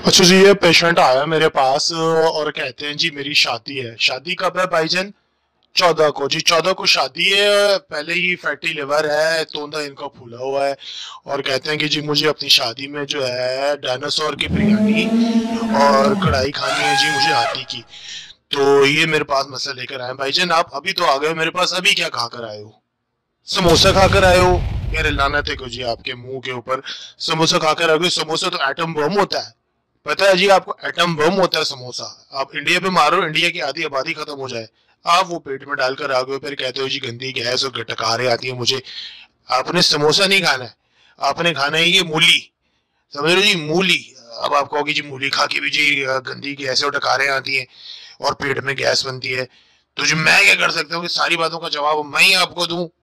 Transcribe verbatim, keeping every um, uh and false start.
अच्छा जी, ये पेशेंट आया मेरे पास और कहते हैं जी मेरी शादी है। शादी कब है भाईजान? चौदह को जी, चौदह को शादी है। पहले ही फैटी लिवर है, तोंदा इनका फूला हुआ है। और कहते हैं कि जी मुझे अपनी शादी में जो है डायनासोर की बिरयानी और कढ़ाई खानी है जी, मुझे हाथी की। तो ये मेरे पास मसला लेकर आए भाईजान। आप अभी तो आ गए मेरे पास, अभी क्या खा कर आए हो? समोसा खाकर आए हो? यार लानत है को जी आपके मुंह के ऊपर। समोसा खाकर आ गए? समोसा तो एटम बम होता है। पता है जी आपको? एटम बम होता है समोसा। आप इंडिया पे मारो, इंडिया की आधी आबादी खत्म हो जाए, आप वो पेट में डालकर आ गए हो, फिर कहते हो जी गंदी गैस और टकारे आती है मुझे। आपने समोसा नहीं खाना है, आपने खाना है ये मूली। समझ रहे हो जी? मूली। अब आप कहोगे जी मूली खा के भी जी गंदी गैस और टकारे आती हैं और पेट में गैस बनती है, तो जी मैं क्या कर सकता हूँ कि सारी बातों का जवाब मैं ही आपको दूं?